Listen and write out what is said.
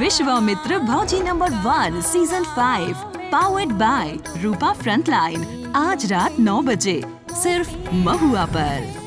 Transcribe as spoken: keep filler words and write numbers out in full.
Vishwamitra Bhauji number one season five powered by Rupa frontline आज रात नौ बजे सिर्फ महुआ पर।